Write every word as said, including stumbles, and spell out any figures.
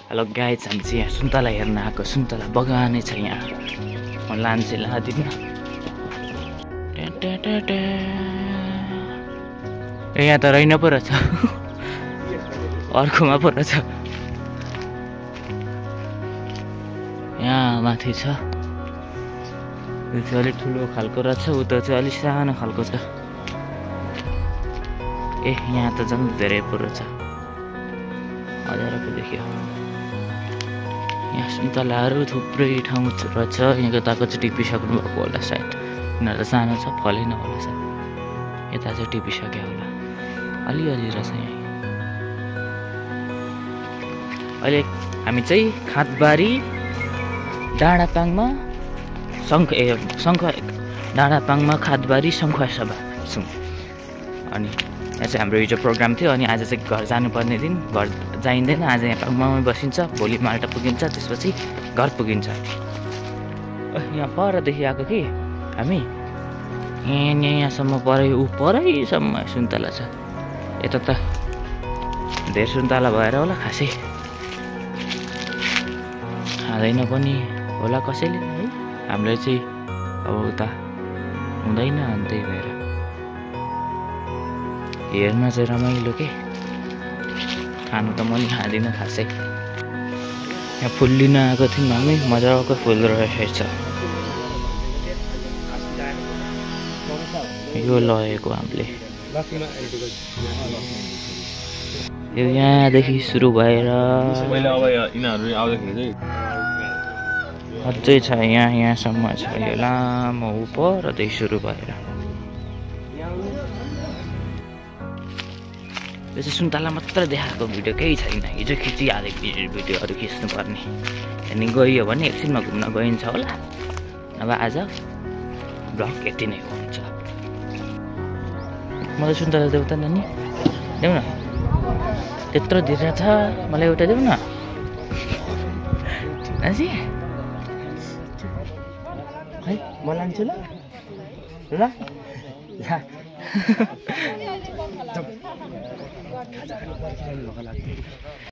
Hello guys, हामी चाहिँ यहाँ सुन्तला हेर्न आएको। सुन्तला बगानै छ यहाँ। म लान्छे लादिनँ। ए यहाँ त रहेन पो रहेछ, अर्कोमा पो रहेछ। यहाँ माथि छ, यो चाहिँ अलिक ठुलो खालको रहेछ, उता चाहिँ अलिक सानो खालको छ। ए यहाँ त झन् धेरै पो रहेछ, हजारको देखियो। यहाँ सुन्तलाहरू थुप्रै ठाउँ रहेछ। यहाँ यताको चाहिँ टिपिसक्नु भएको होला सायद, यिनीहरू त सानो छ, फलेन होला सायद। यता चाहिँ टिपिसक्यो होला, अलिअलि रहेछ यहाँ। अहिले हामी चाहिँ खाँदबारी डाँडा पाङमा शङ्ख ए शङ्ख डाँडा पाङमा खाँदबारी शङ्खसभा छौँ। अनि यहाँ चाहिँ हाम्रो हिजो प्रोग्राम थियो, अनि आज चाहिँ घर जानुपर्ने दिन। घर जाइँदैन, आज यहाँ पाङमामै बसिन्छ, भोलि माल्टा पुगिन्छ, त्यसपछि घर पुगिन्छ। यहाँ परदेखि आएको कि हामी, यहाँ यहाँसम्म परै ऊ परैसम्म सुन्तला छ। यता त धेरै सुन्तला भएर होला खासै खाँदैन पनि होला कसैले है। हामीलाई चाहिँ अब उता हुँदैन, अनि त्यही भएर हेर्न चाहिँ रमाइलो के। खानु त म नि खाँदिनँ खासै। यहाँ फुल लिन आएको थियौँ हामी, मजाको फुल रहेछ। यो लगेको हामीले, यो यहाँदेखि सुरु भएर अझै छ, यहाँ यहाँसम्म छ। यो लामो परदेखि सुरु भएर यो चाहिँ सुन्तला मात्र देखाएको भिडियो केही छैन। हिजो खिचिहालेको भिडियोहरू खिच्नुपर्ने। अनि गइयो भने एकछिनमा घुम्न गइन्छ होला, नभए आज ब्लग यति नै हुन्छ। मलाई सुन्तला देऊ त नानी, देऊ न। त्यत्रो धेरै छ, मलाई एउटा देऊ न नानी। है म लान्छु ल ल।